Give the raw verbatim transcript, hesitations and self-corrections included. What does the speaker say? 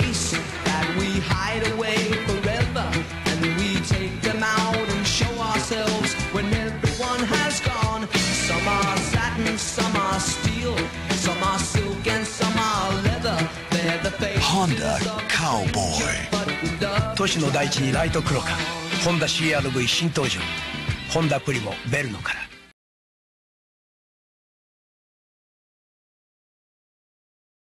face that we hide away forever, and we take them out and show ourselves when everyone has gone. Some are satin, some are steel, some are silk and some are leather. They're the faces Honda Cowboy。 都市の大地にライト黒かホンダ シーアールブイ 新登場ホンダプリモベルノから。